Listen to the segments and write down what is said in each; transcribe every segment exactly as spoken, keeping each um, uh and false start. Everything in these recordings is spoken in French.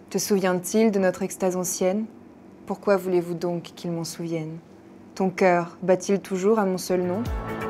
Te souvient-il de notre extase ancienne? Pourquoi voulez-vous donc qu'il m'en souvienne? Ton cœur bat-il toujours à mon seul nom?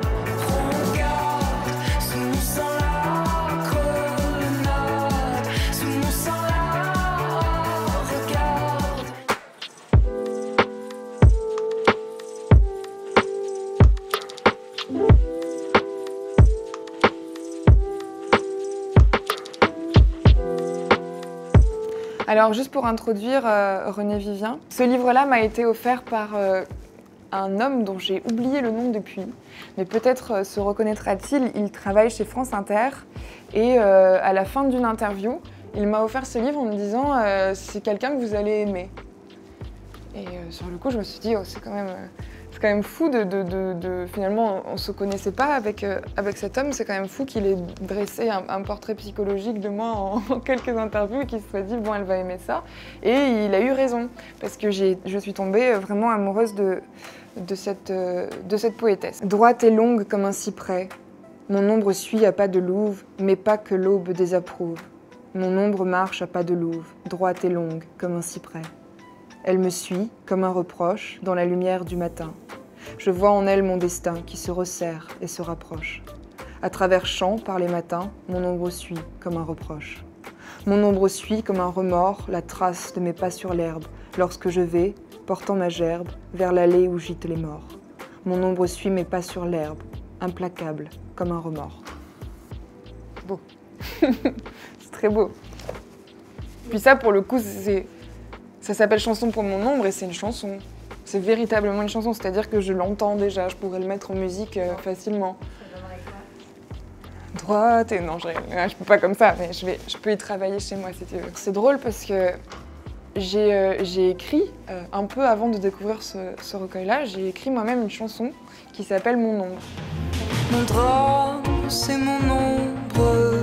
Alors juste pour introduire euh, René Vivien, ce livre-là m'a été offert par euh, un homme dont j'ai oublié le nom depuis, mais peut-être euh, se reconnaîtra-t-il. Il travaille chez France Inter et euh, à la fin d'une interview, il m'a offert ce livre en me disant euh, « c'est quelqu'un que vous allez aimer ». Et euh, sur le coup, je me suis dit oh, « c'est quand même... Euh, C'est quand même fou de, de, de, de... Finalement, on ne se connaissait pas avec, euh, avec cet homme. C'est quand même fou qu'il ait dressé un, un portrait psychologique de moi en, en quelques interviews et qu'il se soit dit « bon, elle va aimer ça ». Et il a eu raison, parce que je suis tombée vraiment amoureuse de, de, cette, de cette poétesse. Droite et longue comme un cyprès, mon ombre suit à pas de louve, mais pas que l'aube désapprouve. Mon ombre marche à pas de louve, droite et longue comme un cyprès. Elle me suit, comme un reproche, dans la lumière du matin. Je vois en elle mon destin qui se resserre et se rapproche. À travers champs, par les matins, mon ombre suit, comme un reproche. Mon ombre suit, comme un remords, la trace de mes pas sur l'herbe, lorsque je vais, portant ma gerbe, vers l'allée où gîtent les morts. Mon ombre suit mes pas sur l'herbe, implacable, comme un remords. Beau. C'est très beau. Puis ça, pour le coup, c'est... Ça s'appelle Chanson pour mon ombre et c'est une chanson. C'est véritablement une chanson, c'est-à-dire que je l'entends déjà, je pourrais le mettre en musique euh, facilement. Droite et non, je, je peux pas comme ça, mais je, vais, je peux y travailler chez moi si tu veux. C'est drôle parce que j'ai euh, écrit, euh, un peu avant de découvrir ce, ce recueil-là, j'ai écrit moi-même une chanson qui s'appelle Mon ombre. Mon drap, c'est mon ombre.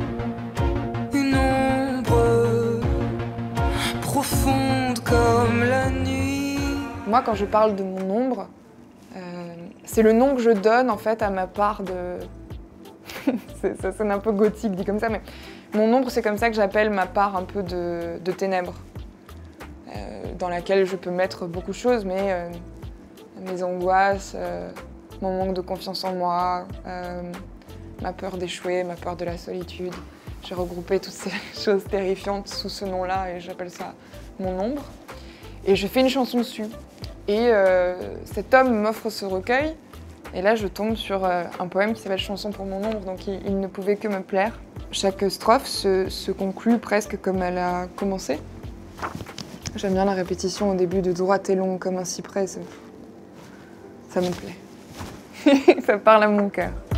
Profonde comme la nuit. Moi, quand je parle de mon ombre, euh, c'est le nom que je donne en fait à ma part de... ça sonne un peu gothique dit comme ça, mais mon ombre, c'est comme ça que j'appelle ma part un peu de, de ténèbres, euh, dans laquelle je peux mettre beaucoup de choses, mais euh, mes angoisses, euh, mon manque de confiance en moi, euh, ma peur d'échouer, ma peur de la solitude. J'ai regroupé toutes ces choses terrifiantes sous ce nom-là et j'appelle ça mon ombre. Et je fais une chanson dessus. Et euh, cet homme m'offre ce recueil. Et là, je tombe sur euh, un poème qui s'appelle Chanson pour mon ombre, donc il, il ne pouvait que me plaire. Chaque strophe se, se conclut presque comme elle a commencé. J'aime bien la répétition au début de droite et longue comme un cyprès. Ça me plaît. Ça parle à mon cœur.